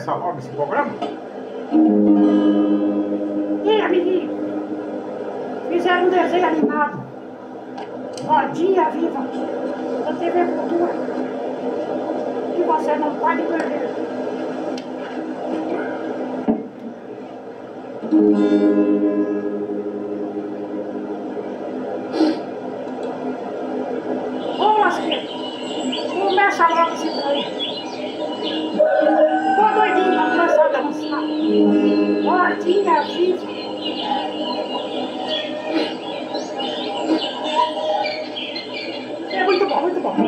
começar logo esse programa? E aí, amiguinho? Fizeram um desenho animado. Rodinha Viva da TV Cultura. E você não pode perder. Ô, Lasqueiro, começa logo esse trem. Tô doidinho pra começar a dançar. Rodinha Viva. É muito bom, muito bom.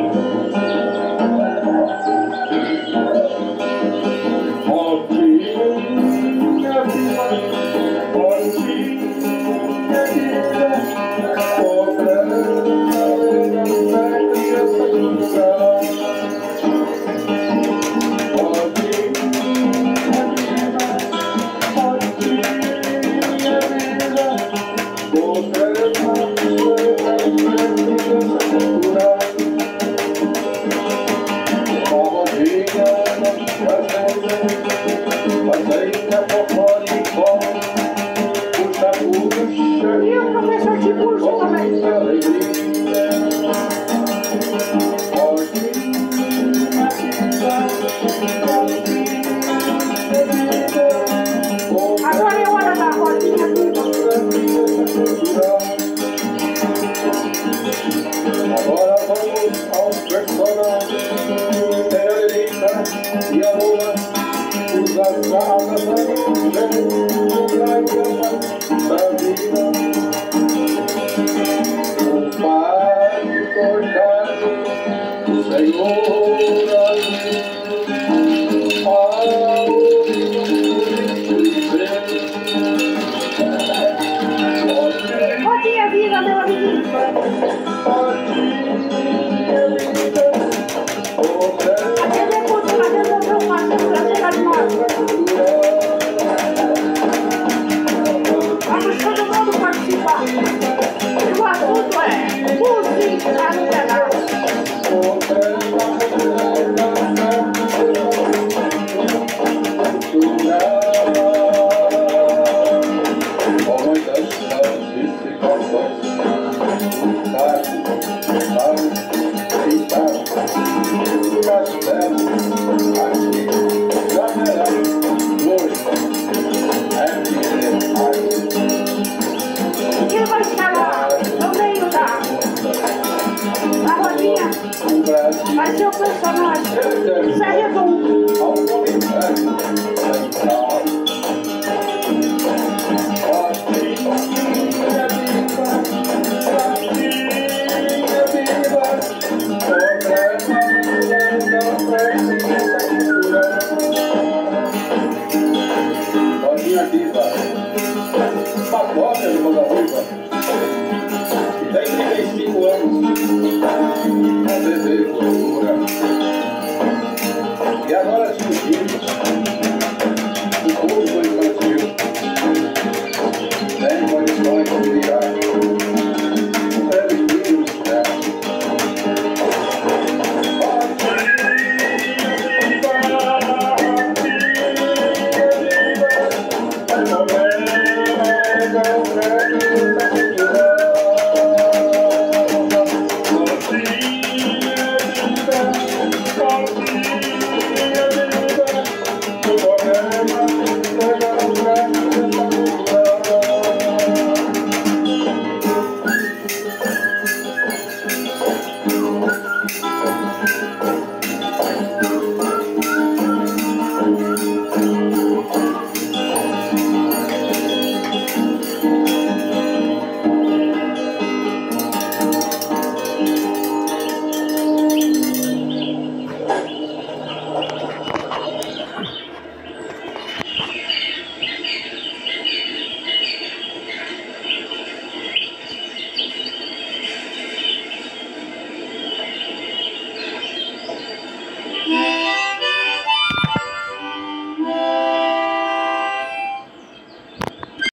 E o professor de curso também. Agora é hora da rodinha viva. Agora vamos aos personagens. Tererita e a Lula. Os asadas da vida. O Pai forjado, o Senhor Rodinha Viva, meu amiguinho. A TV Cultura resolveu fazer um desenho animado. Vamos todo mundo participar. E o assunto é música no pedaço. Quem vai estar lá no meio da rodinha vai ser o personagem Zé Redondo. Rodinha Viva, pagoda de Roda Ruiva, que tem 35 anos, a TV Cultura.